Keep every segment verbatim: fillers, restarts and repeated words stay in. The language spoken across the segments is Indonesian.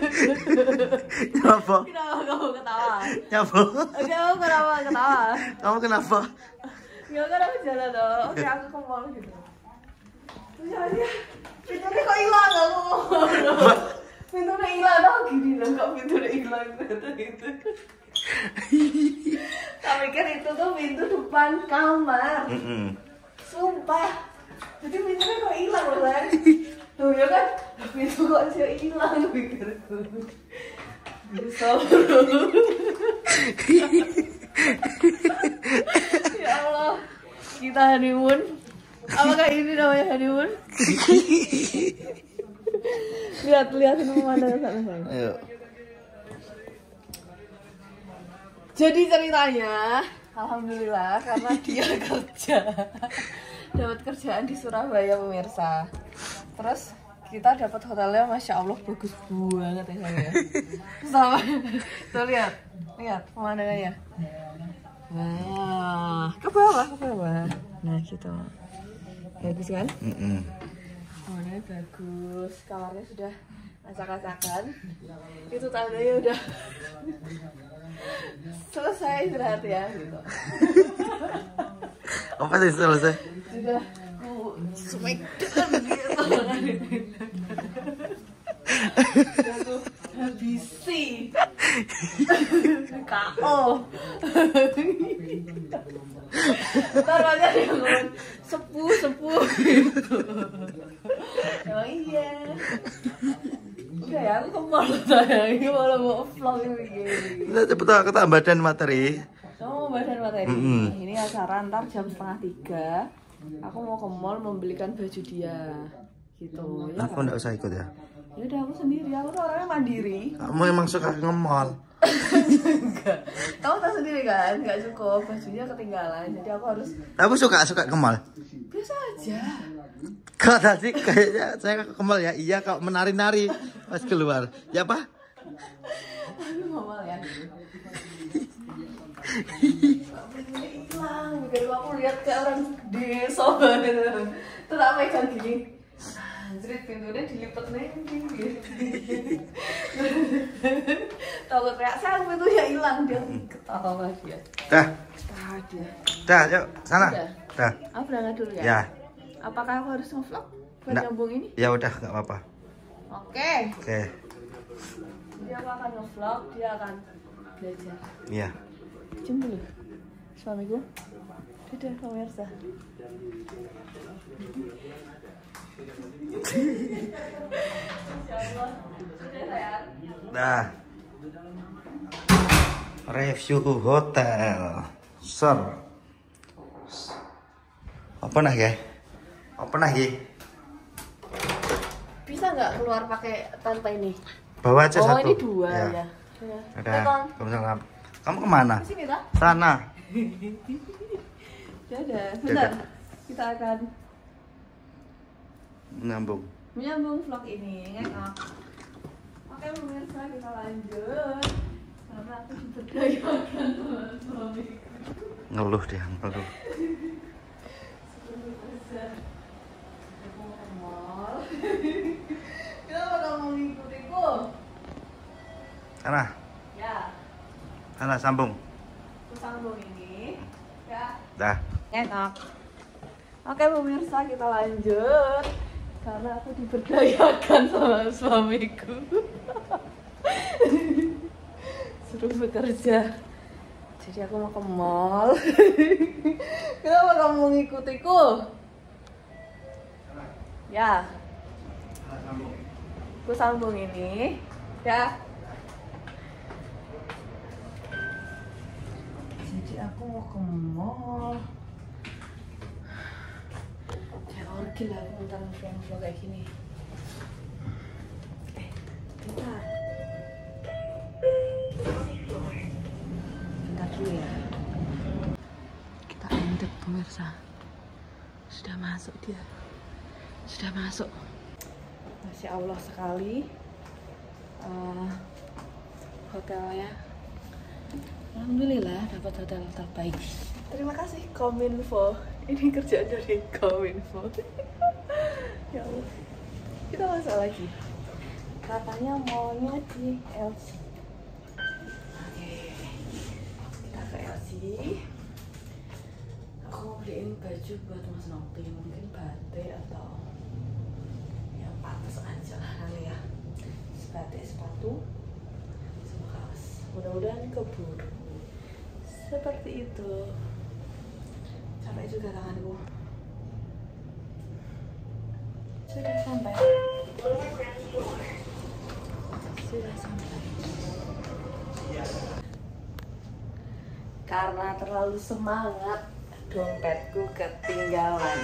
Kenapa? Kenapa kamu ketawa? Kenapa? Kamu kenapa ketawa? Kamu kenapa? Gak kan aku jalan dong. Oke aku ke mall gitu. Terus ya, pintunya kok hilang aku. Pintunya hilang tau gini loh, kok pintunya hilang gitu. Tak pikir itu tuh pintu depan kamar. Mm -mm. Sumpah. Jadi pintunya kok hilang loh kan? Tuh ya kan, pintu kok sih hilang pikirku. Bisa. Ya Allah, kita honeymoon. Apakah ini namanya honeymoon? Lihat, lihatin pemandangan sana sayang. Ayo. Jadi ceritanya, alhamdulillah karena dia kerja, dapat kerjaan di Surabaya pemirsa. Terus kita dapat hotelnya, masya Allah bagus banget ya saya. Sama, tuh lihat, lihat pemandangannya. Wah, ke bawah, ke bawah. Nah gitu, bagus kan? Mm -mm. Pemandangannya bagus, kamarnya sudah acak-acakan. Itu tandanya udah selesai istirahat ya gitu. Apa sih selesai? Sudah uh, smackdown gitu. Sudah habisi K O. Ntar aja dia ngomong sepuh-sepuh gitu. Oh iya. Udah ya, aku ke mall sayang. Ini malah mau vlog ini. Kita cepet kita badan materi. Oh, badan materi. Mm -hmm. Ini acara ntar jam setengah tiga. Aku mau ke mall membelikan baju dia. Gitu. Ya, Aku kan? nggak usah ikut ya. Ya udah aku sendiri. Aku tuh orangnya mandiri. Kamu emang suka nge-mall. Enggak. Kamu tahu sendiri kan, nggak cukup bajunya ketinggalan. Jadi aku harus. Aku suka suka ke mall. Biasa aja. Kok tadi kayaknya saya ke mall ya? Iya, kok menari-nari pas keluar. Ya apa? Aduh, ngomel ya. Hilang, bikin aku lihat kayak orang desa gitu. Terus aku pegang gini. Anjrit, pintunya dilipet nengking gitu. Tahu teriak saya pintunya hilang, dia ketawa dia. Dah. Ketawa dia. Dah, yuk sana. Udah. Dah. Aku berangkat dulu ya. Ya. Apakah aku harus nge-vlog buat Nggak. nyambung ini? Ya udah, nggak apa-apa. Oke. Oke. Jadi aku akan nge-vlog, dia akan belajar. Iya. Cium dulu suamiku. Dadah pemirsa. Insyaallah. Sudah sayang. Dah. Review hotel. Sir. Apa nah ya? Apa nah ya? Bisa nggak keluar pakai tante ini? Bawa aja oh, satu. Oh ini dua ya. Ya. Ya. Udah. Waalaikumsalam. Kamu kemana? Ke sini tak? Sana. Dadah. Bentar. Kita akan Nyambung. menyambung vlog ini ya. Oke pemirsa, kita lanjut. Karena aku diberdayakan sama suamiku. Ngeluh dia, ngeluh. Kenapa kamu mengikutiku? Sana. Ya, Sana sambung. aku sambung ini. Ya. Dah. Enak. Oke pemirsa, kita lanjut. Karena aku diberdayakan sama suamiku. Suruh bekerja. Jadi aku mau ke mall. Kenapa kamu mengikutiku? Ya. Aku sambung ini. Ya. Jadi aku mau ke mall. Kayak orgil lah aku ntar vlog kayak gini. Eh, bentar. Bentar dulu ya. Kita intip pemirsa. Sudah masuk dia. Sudah masuk. Masya Allah sekali. Uh, hotelnya. Alhamdulillah dapat hotel terbaik. Terima kasih Kominfo. Ini kerjaan dari Kominfo. Ya Allah. Kita masuk lagi. Kita katanya maunya di L C. Oke, kita ke L C. Aku mau beliin baju buat Mas Nopi, mungkin batik atau yang pantas aja lah kali ya. Batik, sepatu, sama kaos. Mudah-mudahan keburu. Seperti itu. Capek juga tanganku. Sudah sampai. Sudah sampai. Karena terlalu semangat, dompetku ketinggalan.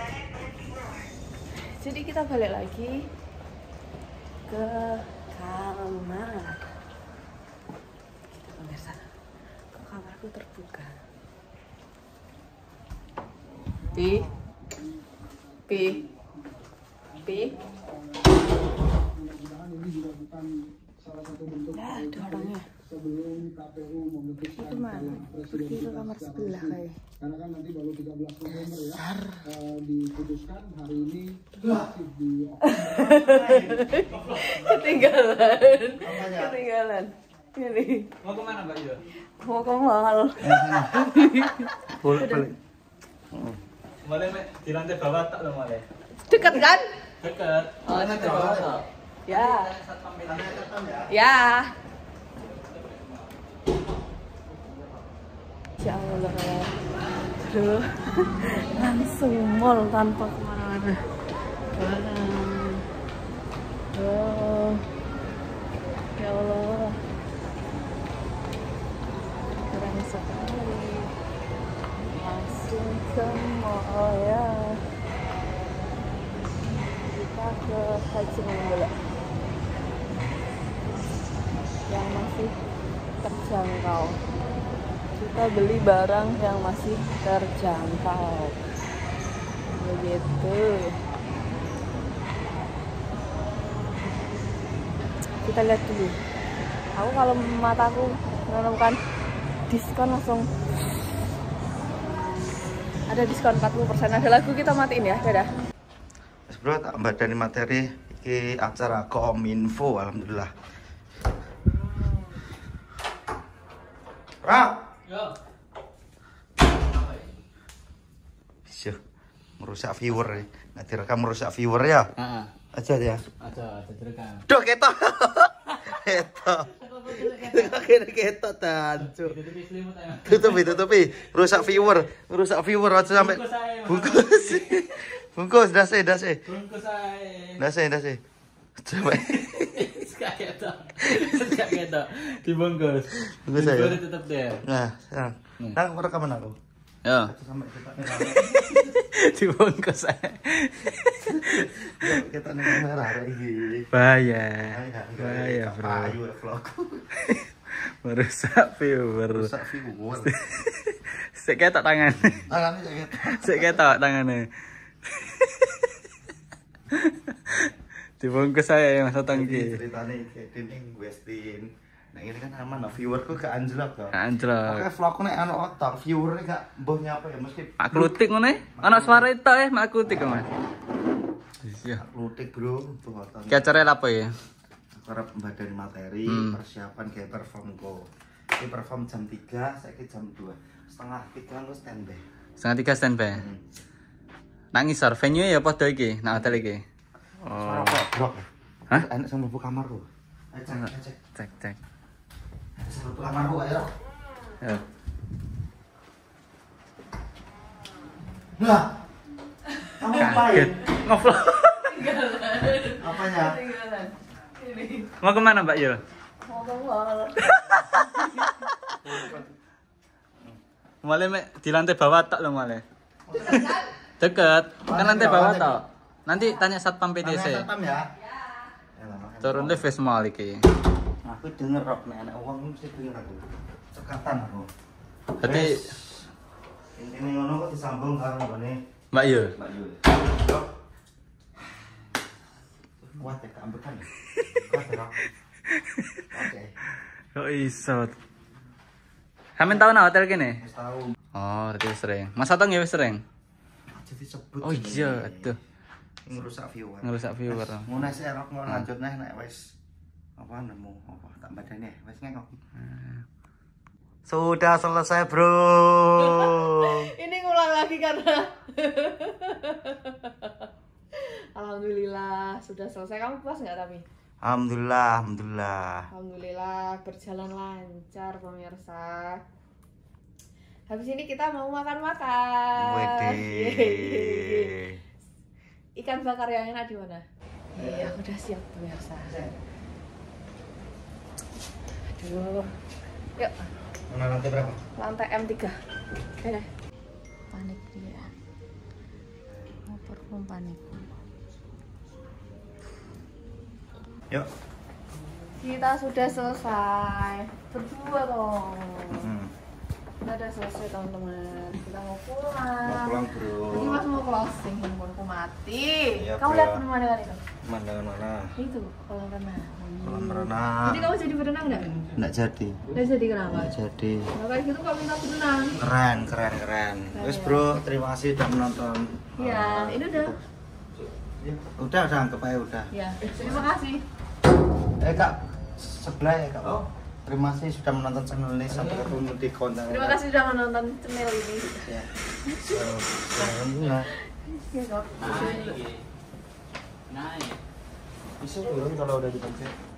Jadi kita balik lagi ke kamar. Kita pemirsa, kok kamarku terbuka? Pi, pi, pi. Ya, ada orangnya. Sebelum K P U memutuskan Itu mana? Pergi ke kamar sebelah kayak. Karena kan nanti baru tiga belas November ya, uh, diputuskan hari ini masih di Ketinggalan. Ketinggalan. Ini. Mau kemana Mbak Yu? Mau ke mall. Boleh, boleh. Boleh Mek, di lantai bawah tak lo boleh. Dekat kan? Dekat. Oh, lantai bawah tak. Ya. Ya. Ya Allah. Aduh. Langsung mall tanpa kemana-mana. Oh. Ya Allah. Keren sekali. Langsung ke mall ya. Kita ke Haji Manggala yang masih terjangkau. Kita beli barang yang masih terjangkau. Begitu. Kita lihat dulu. Aku kalau mataku menemukan diskon langsung ada diskon empat puluh persen. Ada lagu kita matiin ya. Dadah. Mas bro, tak badani materi iki acara Kominfo, alhamdulillah. Rak. Yo. Bisa merusak viewer ya. Nggak direkam merusak viewer ya. Heeh. Aja ya. Ada, ada direkam. Duh, ketok. Ketok. Kene ketok tancu. Tutupi selimut ayo. Tutupi, tutupi. Rusak viewer, rusak viewer aja sampai Bungkus aja, Mas. bungkus. Bungkus, dase, dase. Bungkus aja. Dase, dase. Sampai Sekak ketok. Sekak ketok. Dibungkus. Bungkus aja. Boleh tutup deh. nah, sekarang. Nang rekaman aku. Yo. Sampai ketoknya. Dibungkus aja. Kita ning kamera iki. Bahaya. Bahaya, Bro. Ayo vlog. Merusak viewer. Rusak viewer. Sik ketok tangan. Tangannya kayak gitu. Sik ketok tangannya. Dibungkus saya ya Mas Otong iki. Ceritanya kayak ini Westin. Nah ini kan aman lah, viewerku gak anjlok toh. Anjlok. Oke vlogku nek ana otak, viewernya gak mbah nyapa ya mesti Mak klutik ngono e. Ana suara itu eh mak klutik Mas. Iya. lutik bro tuh otak. Ki acara apa ya? Karep mbadani materi, Hmm. persiapan kayak performku. Ini perform jam tiga, saiki jam dua. Setengah tiga lu standby. Setengah tiga standby. Hmm. Nang ngisor venue ya padha iki, nang hotel iki. Suara Oh. kodrok. Hah? Enak sing mlebu kamarku. Ayo cek, cek. Cek cek. Sing mlebu kamarku ayo. Ya. Lah. Kamu ngapain? Kaget. Ngevlog. Apanya? Ketinggalan. Ini. Mau kemana Mbak Yul? Mau ke mall. Mulai mek di lantai bawah tak lo mulai. Deket. Kan lantai bawah tak. Nanti tanya satpam P T C. Tanya satpam ya. Turun lift wis mall iki. Aku denger rok nek ana uang mesti denger aku. Cekatan aku. Berarti ini ngono kok disambung karo nggone Mbak Yul. Mbak Yul. Kuat ya keambekan. Kuat ya. Oke. Kok iso? Kamen tau nang hotel kene? Wis tahu. Oh, berarti wis sering. Mas Otong ya wis sering. Aja disebut. Oh iya, aduh. Ngerusak viewer. Ngerusak viewer. Ngono sih rok ngono lanjut neh nek wis Apa nemu apa tak badane wis ngekok. Sudah selesai, Bro. Ini ngulang lagi karena alhamdulillah sudah selesai. Kamu puas nggak tapi? Alhamdulillah, alhamdulillah. Alhamdulillah berjalan lancar pemirsa. Habis ini kita mau makan-makan. Wede. Ikan bakar yang enak di mana? Iya, udah siap pemirsa. Aduh. Yuk. Mana lantai berapa? Lantai M tiga. Oke. Panik dia. Mau perform panik. Yuk. Kita sudah selesai. Berdua dong. Hmm. Kita udah selesai teman-teman. Kita mau pulang. Mau pulang, Bro. Tadi Mas mau closing, handphoneku mati. Iya, Kamu Bro. lihat pemandangan itu? Pemandangan mana? Itu kolam renang. Kolam renang. Jadi kamu jadi berenang nggak? Enggak jadi. Nggak jadi kenapa? Enggak jadi. Nah, kayak gitu kamu minta berenang. Keren, keren, keren. Wes, Bro, terima kasih sudah menonton. Iya, ini udah. Udah, udah anggap aja udah. Ya, terima kasih. Eh, Kak, sebelah ya, Kak. Terima kasih sudah menonton channel ini. Sampai ketemu di konten. Terima kasih sudah menonton channel ini. Ya. So, alhamdulillah. Ya, Kak. Naik. Naik. Bisa turun kalau udah dipencet.